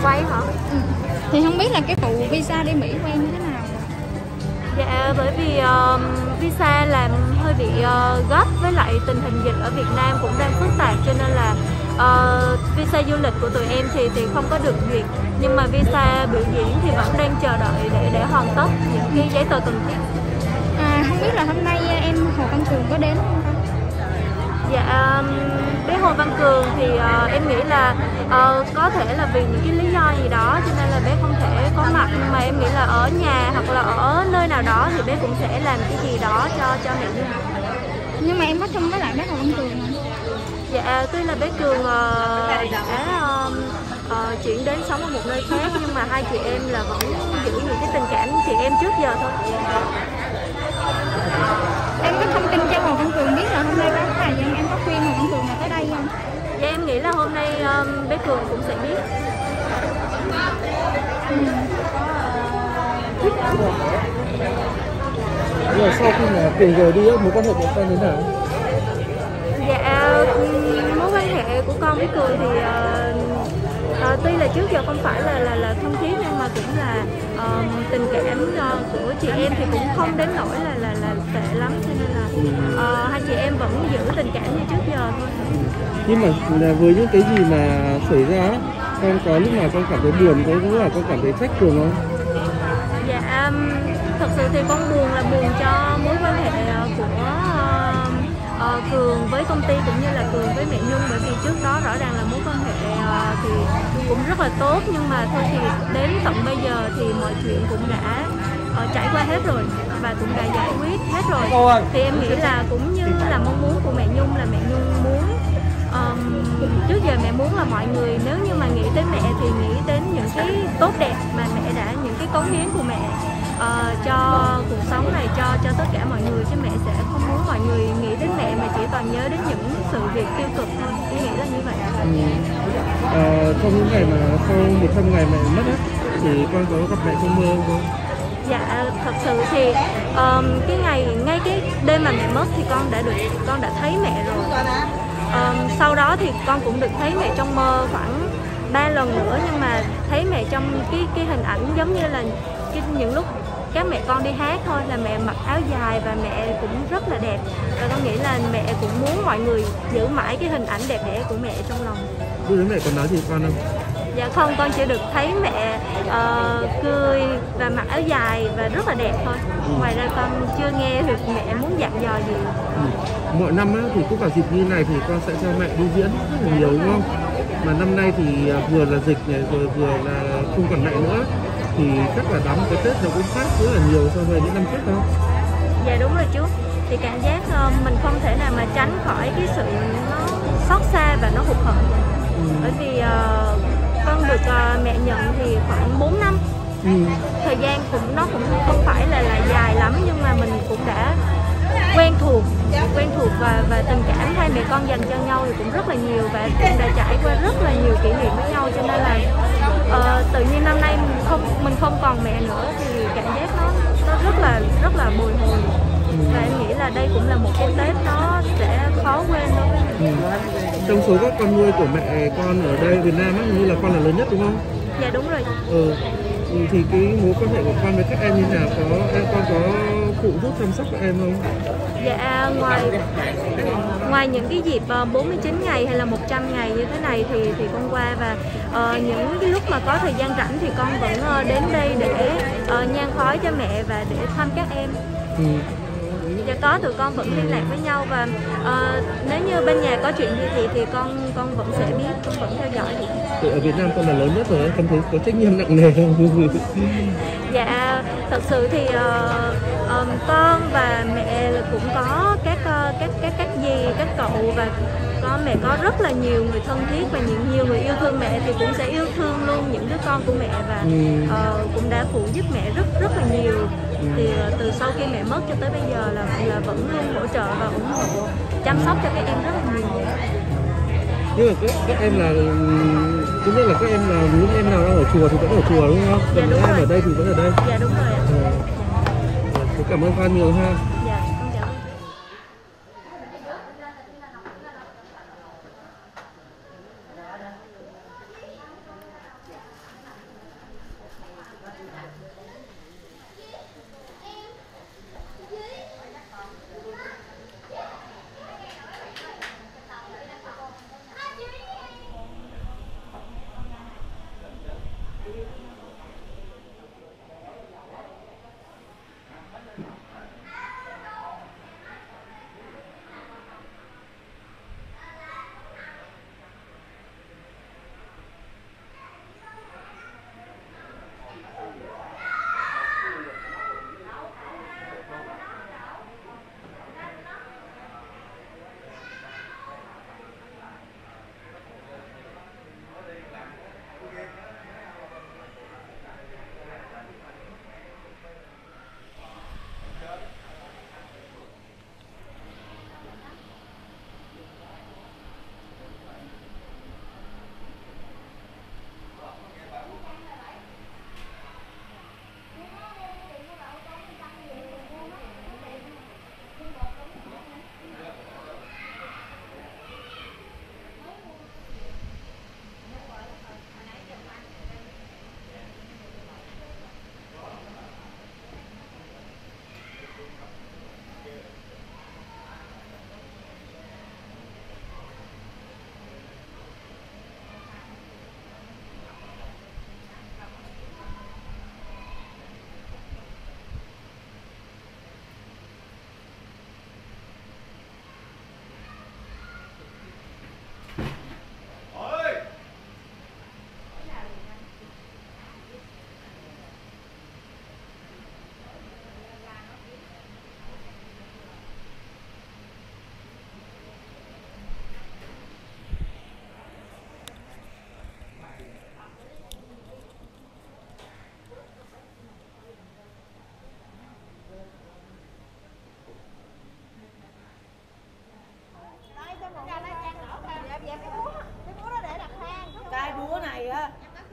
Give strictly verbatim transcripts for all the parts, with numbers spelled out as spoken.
quay hả? Ừ. Thì không biết là cái vụ visa đi Mỹ của em như thế nào? Dạ, bởi vì uh, visa làm hơi bị uh, gấp, với lại tình hình dịch ở Việt Nam cũng đang phức tạp, cho nên là uh, visa du lịch của tụi em thì thì không có được duyệt, nhưng mà visa biểu diễn thì vẫn đang chờ đợi để để hoàn tất những cái giấy tờ cần thiết. À, không biết là hôm nay em Hồ Văn Cường có đến không? Dạ, bé Hồ Văn Cường thì uh, em nghĩ là uh, có thể là vì những cái lý do gì đó cho nên là bé không thể có mặt, nhưng mà em nghĩ là ở nhà hoặc là ở nơi nào đó thì bé cũng sẽ làm cái gì đó cho cho mẹ Nhung. Nhưng mà em có chung với lại bé Hồ Văn Cường không? Dạ, tuy là bé Cường uh, đã uh, uh, chuyển đến sống ở một nơi khác, nhưng mà hai chị em là vẫn giữ những cái tình cảm chị em trước giờ thôi. Em có thông tin cho Hồ Văn Cường biết là hôm nay có thời gian em có khuyên Hồ Văn Cường là tới đây không? Dạ, em nghĩ là hôm nay um, bé Cường cũng sẽ biết. Ừ. Rồi sau khi mà Cường rời đi, mối quan hệ của con thế nào? Dạ, mối quan hệ của con với Cường thì uh, uh, tuy là trước giờ không phải là là, là thân thiết, nhưng mà cũng là uh, tình cảm uh, của chị em thì cũng không đến nỗi là là là tệ lắm, cho nên là uh, hai chị em vẫn giữ tình cảm như trước giờ thôi. Nhưng mà là với những cái gì mà xảy ra, con có lúc nào con cảm thấy buồn, có lúc nào con cảm thấy trách Cường không? Dạ, um, thật sự thì con buồn là buồn cho mối quan hệ của uh, uh, Cường với công ty cũng như là Cường với mẹ Nhung, bởi vì trước đó rõ ràng là mối quan hệ uh, thì cũng rất là tốt, nhưng mà thôi thì đến tận bây giờ thì mọi chuyện cũng đã uh, trải qua hết rồi và cũng đã giải quyết hết rồi. Thì em nghĩ là cũng như là mong muốn của mẹ Nhung, là mẹ Nhung muốn um, trước giờ mẹ muốn là mọi người nếu như mà nghĩ tới mẹ thì nghĩ đến những cái tốt đẹp mà mẹ đã, những cái cống hiến của mẹ uh, cho cuộc sống này, cho cho tất cả mọi người, chứ mẹ sẽ không muốn mọi người nghĩ đến mẹ mà chỉ toàn nhớ đến những sự việc tiêu cực thôi. Em nghĩ là như vậy. Ừ. À, trong những ngày mà sau một trăm ngày mẹ mất á, thì con có gặp mẹ trong mơ không? Dạ, thật sự thì um, cái ngày ngay cái đêm mà mẹ mất thì con đã được con đã thấy mẹ rồi. Um, sau đó thì con cũng được thấy mẹ trong mơ khoảng ba lần nữa, nhưng mà thấy mẹ trong cái cái hình ảnh giống như là cái, những lúc các mẹ con đi hát thôi, là mẹ mặc áo dài và mẹ cũng rất là đẹp, và con nghĩ là mẹ cũng muốn mọi người giữ mãi cái hình ảnh đẹp đẽ của mẹ trong lòng. Lúc đấy mẹ còn nói gì con không? Dạ không, con chỉ được thấy mẹ uh, cười và mặc áo dài và rất là đẹp thôi. Ừ. Ngoài ra con chưa nghe được mẹ muốn dặn dò gì. Ừ. Mọi năm á, thì cứ vào dịp như này thì con sẽ cho mẹ đi diễn rất là nhiều, đúng không? Mà năm nay thì vừa là dịch này rồi vừa là không còn mẹ nữa, thì chắc là đóng cái Tết nó cũng khác rất là nhiều so với những năm trước đâu. Dạ đúng rồi chú. Thì cảm giác uh, mình không thể nào mà tránh khỏi cái sự nó xót xa và nó hụt hẫng. Ừ. Bởi vì uh, con được uh, mẹ nhận thì khoảng bốn năm. Ừ. Thời gian cũng nó cũng không phải là là dài lắm, nhưng mà mình cũng đã quen thuộc quen thuộc và và tình cảm hai mẹ con dành cho nhau thì cũng rất là nhiều, và cũng đã trải qua rất là nhiều kỷ niệm với nhau, cho nên là uh, tự nhiên năm nay mình không mình không còn mẹ nữa thì cảm giác nó nó rất là rất là bồi hồi. Và em nghĩ là đây cũng là một cái Tết nó sẽ khó quên đối với mình. Ừ. Trong số các con nuôi của mẹ con ở đây Việt Nam á, như là con là lớn nhất đúng không? Dạ đúng rồi. Ừ. Thì cái mối quan hệ của con với các em như nào, có em con có phụ giúp chăm sóc các em không? Dạ, ngoài ngoài những cái dịp bốn mươi chín ngày hay là một trăm ngày như thế này thì thì con qua, và uh, những cái lúc mà có thời gian rảnh thì con vẫn uh, đến đây để uh, nhang khói cho mẹ và để thăm các em. Ừ. Dạ có, tụi con vẫn liên lạc với nhau, và uh, nếu như bên nhà có chuyện gì thì thì con con vẫn sẽ biết, con vẫn theo dõi được. Thì ở Việt Nam con là lớn nhất rồi, con thấy có trách nhiệm nặng nề không? Dạ, thật sự thì uh, um, con và mẹ cũng có các uh, các các các dì, các cậu, và có mẹ có rất là nhiều người thân thiết và những nhiều người yêu thương mẹ, thì cũng sẽ yêu thương luôn những đứa con của mẹ, và uh, cũng đã phụ giúp mẹ rất rất là nhiều. Thì uh, từ sau khi mẹ mất cho tới bây giờ là là vẫn luôn hỗ trợ và ủng hộ, chăm sóc cho các em rất là nhiều. Nhưng mà các, các em là thứ nhất là các em là những em nào đang ở chùa thì vẫn ở chùa đúng không? Còn dạ, những em ở đây thì vẫn ở đây. Dạ đúng rồi ạ. Ừ. Cảm ơn con nhiều ha. Dạ, con chào.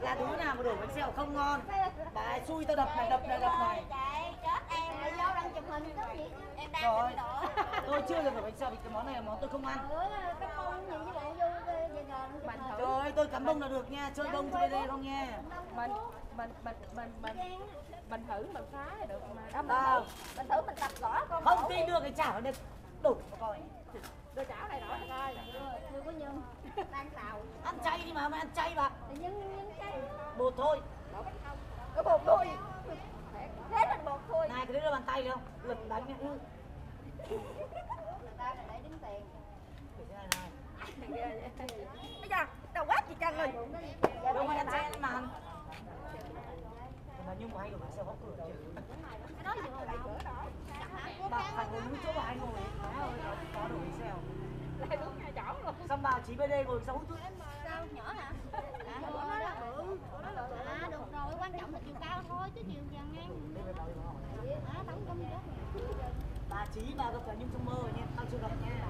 là đứa nào mà đổ bánh xèo không ngon. Bà xui tao đập này đập này đập này. Trời chết em mà vô đang chụp hình cái gì? Em đang Rồi. đổ. Tôi chưa được đổ bánh xèo vì cái món này là món tôi không ăn. Ừ, cái con nhìn với bạn vô về gần Bạn thử. Trời ơi, tôi cắm bông là được nha, chơi bông chơi đây không nha. Mình mình mình mình mình mình thử mình phá là được mà. Đâu, mình thử mình tập gõ con. không tin được cái chảo này đủ coi. Đưa chảo này rõ coi. Chưa có nhân. Đang xào. Ăn chay đi mà, mày ăn chay bà. Thì nhân nhân nhân chay. Bột thôi. Có bột thôi. Thế thành bột thôi. Này cái đấy là bàn tay không? Lực đánh nhá. Ừ. Người ta để đếm tiền. Để thế này này. Bây giờ đầu quá chị Trần rồi. Đâu mà ăn chay ăn màn. Mà Nhung của anh ở sẽ có cửa chứ. Cái đó vừa lại cửa đó. Bà phải ngồi những chỗ bà anh ngồi. Má ơi, nó có đồ bánh xèo. Lại đúng hai chảo luôn. Xong bà Chí bên đây ngồi sáu tuổi em. Sao nhỏ hả? À, bữa đó là bự. À, được rồi, quan trọng là chiều cao thôi chứ chiều dàn ngang. À, tấn công chết. Bà Chí bà gặp cả Nhung trong mơ rồi nha, tao chưa gặp nha.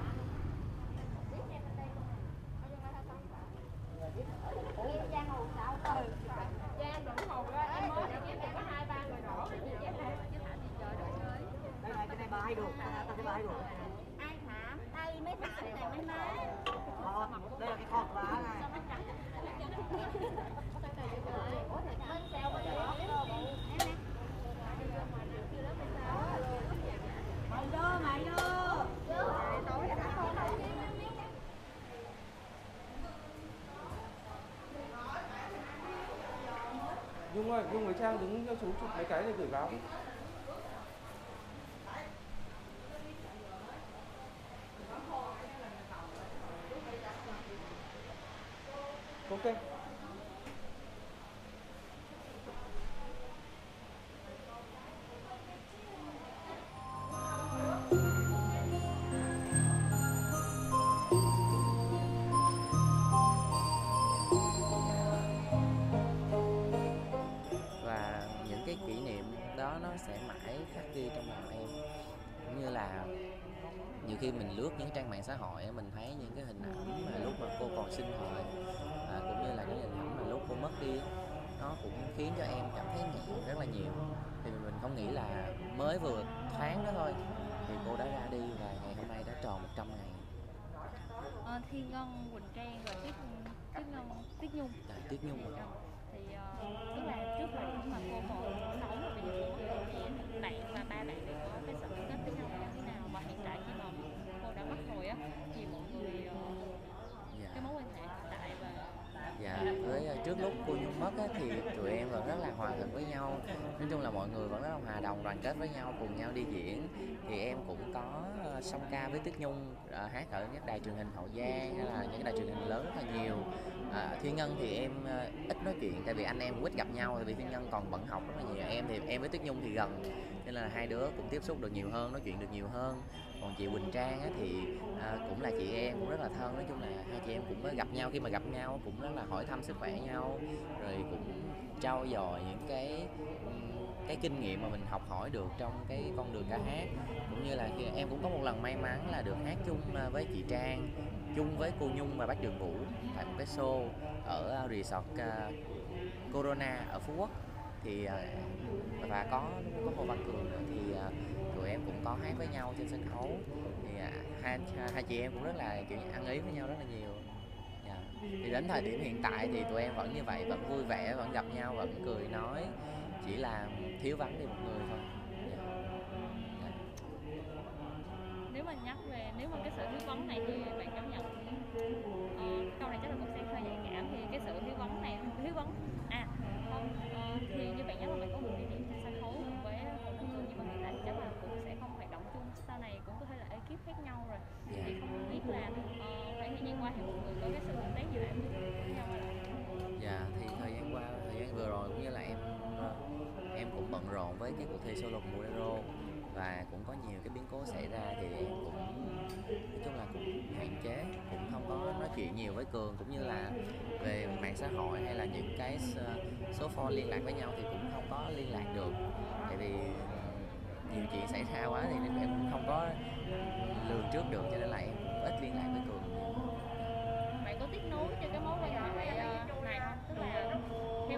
Giang hồ sao thôi. Giang đừng hồ ra, em mới chỉ kiếm có hai ba người đổ cái gì vậy này. Chứ thả gì trời đất ơi. Đây này, cái này bà hay đổ, tao thấy bà hay đổ này này. Ai thảm? Đây mới thảm này mấy má. Đó, đây là cái kho của bà này. Ủa thì bên sao mà đó. Mày đâu, mày đâu. Tối đã không thấy. Nhung ơi, Nhung với Trang đứng cho chú chụp mấy cái để gửi báo. Ok. Và những cái kỷ niệm đó nó sẽ mãi khắc ghi trong lòng em. Cũng như là nhiều khi mình lướt những trang mạng xã hội mình thấy những cái hình ảnh mà lúc mà cô còn sinh thời, à, cũng như là những hình ảnh mà lúc cô mất đi, nó cũng khiến cho em cảm thấy nhẹ rất là nhiều. Thì mình không nghĩ là mới vừa tháng đó thôi thì cô đã ra đi và ngày hôm nay đã tròn một trăm ngày. Ờ, Thiên Ngân, Quỳnh Trang và Tuyết Tuyết Ngân, Tuyết Nhung. Tại Tuyết Nhung rồi. Thì uh, tức là trước thời điểm mà cô còn sống và bây giờ cô mất rồi thì bạn và ba bạn đều có cái sự kết với nhau như thế nào, và hiện tại khi mà cô đã mất rồi á thì mọi người uh, Dạ. cái mối quan hệ hiện tại và Dạ, với trước lúc cô Nhung mất á, thì tụi em vẫn rất là hòa thuận với nhau. Nói chung là mọi người vẫn rất là hòa đồng, đoàn kết với nhau, cùng nhau đi diễn. Thì em cũng có uh, song ca với Tuyết Nhung, uh, hát ở các đài truyền hình Hậu Giang hay là những đài truyền hình lớn rất là nhiều. uh, Thiên Ngân thì em uh, ít nói chuyện tại vì anh em cũng ít gặp nhau, tại vì Thiên Ngân còn bận học rất là nhiều. Em thì em với Tuyết Nhung thì gần nên là hai đứa cũng tiếp xúc được nhiều hơn, nói chuyện được nhiều hơn. Còn chị Quỳnh Trang á, thì à, cũng là chị em, cũng rất là thân. Nói chung là hai chị em cũng gặp nhau, khi mà gặp nhau cũng rất là hỏi thăm sức khỏe nhau, rồi cũng trau dồi những cái cái kinh nghiệm mà mình học hỏi được trong cái con đường ca hát. Cũng như là khi em cũng có một lần may mắn là được hát chung với chị Trang, chung với cô Nhung và Bác Đường Vũ tại một cái show ở resort uh, Corona ở Phú Quốc. Thì uh, và có có Hồ Văn Cường nữa, thì uh, tụi em cũng có hát với nhau trên sân khấu. Thì uh, hai hai chị em cũng rất là kiểu ăn ý với nhau rất là nhiều. Yeah. Thì đến thời điểm hiện tại thì tụi em vẫn như vậy, vẫn vui vẻ, vẫn gặp nhau, vẫn cười nói, chỉ là thiếu vắng đi một người thôi. Yeah. Yeah. nếu mà nhắc về nếu mà cái sự thiếu vắng này thì bạn cảm nhận uh, câu này chắc là cũng sẽ hơi nhạy cảm, thì cái sự thiếu vắng này thiếu vắng à không uh, thì như bạn nhắc là bạn có một địa điểm trên sân khấu cùng với Hồ Văn Cường, nhưng mà hiện tại chắc là cũng sẽ không hoạt động chung, sau này cũng có thể là ekip khác nhau rồi. Yeah. Thì không biết là uh, khoảng thời gian qua thì mọi người có cái sự tương tác gì lại với nhau là dạ thì thời gian qua, thời gian vừa rồi cũng như là em em cũng bận rộn với cái cuộc thi solo của Bolero và cũng có nhiều cái biến cố xảy ra, thì em cũng nói chung là cũng hạn chế, cũng không có nói chuyện nhiều với Cường, cũng như là về mạng xã hội hay là những cái số phone liên lạc với nhau thì cũng không có liên lạc được, tại vì nhiều chuyện xảy ra quá thì nên em cũng không có lường trước được, cho nên là em cũng ít liên lạc với Cường. bạn có tiếp nối cho cái mối quan hệ này không? Tức là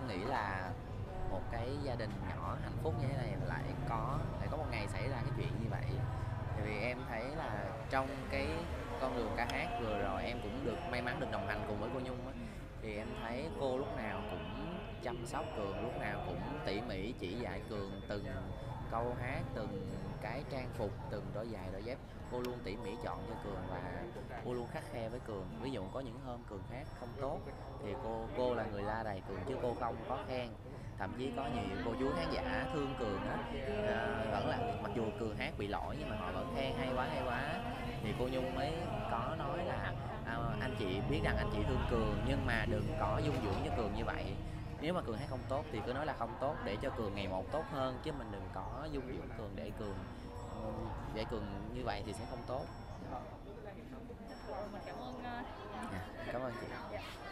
nghĩ là một cái gia đình nhỏ hạnh phúc như thế này lại có lại có một ngày xảy ra cái chuyện như vậy. Tại vì em thấy là trong cái con đường ca hát vừa rồi em cũng được may mắn được đồng hành cùng với cô Nhung á, thì em thấy cô lúc nào cũng chăm sóc Cường, lúc nào cũng tỉ mỉ chỉ dạy Cường từng câu hát, từng cái trang phục, từng đôi giày, đôi dép. Cô luôn tỉ mỉ chọn cho Cường và cô luôn khắt khe với Cường. Ví dụ có những hôm Cường hát không tốt thì cô cô là người la rầy Cường chứ cô không có khen. Thậm chí có nhiều cô chú khán giả thương Cường á, à, vẫn là mặc dù Cường hát bị lỗi nhưng mà họ vẫn khen hay quá hay quá. Thì cô Nhung mới có nói là à, anh chị biết rằng anh chị thương Cường nhưng mà đừng có dung dưỡng cho Cường như vậy. Nếu mà Cường hát không tốt thì cứ nói là không tốt để cho Cường ngày một tốt hơn, chứ mình đừng có dung dưỡng Cường để Cường để Cường như vậy thì sẽ không tốt. Mình cảm ơn uh... Dạ, cảm ơn chị.